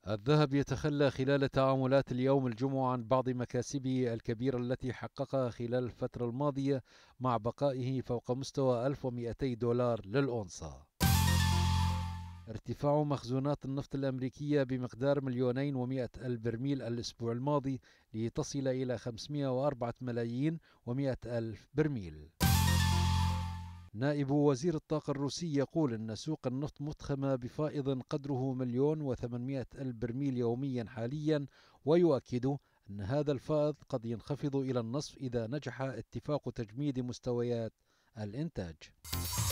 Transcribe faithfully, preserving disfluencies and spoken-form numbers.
الذهب يتخلى خلال تعاملات اليوم الجمعة عن بعض مكاسبه الكبيرة التي حققها خلال الفترة الماضية، مع بقائه فوق مستوى ألف ومئتي دولار للأونصة. ارتفاع مخزونات النفط الأمريكية بمقدار مليونين ومئة ألف برميل الأسبوع الماضي لتصل إلى خمسمئة وأربعة ملايين ومئة ألف برميل. نائب وزير الطاقة الروسي يقول أن سوق النفط متخمة بفائض قدره مليون وثمانمئة ألف برميل يوميا حاليا، ويؤكد أن هذا الفائض قد ينخفض إلى النصف إذا نجح اتفاق تجميد مستويات الإنتاج.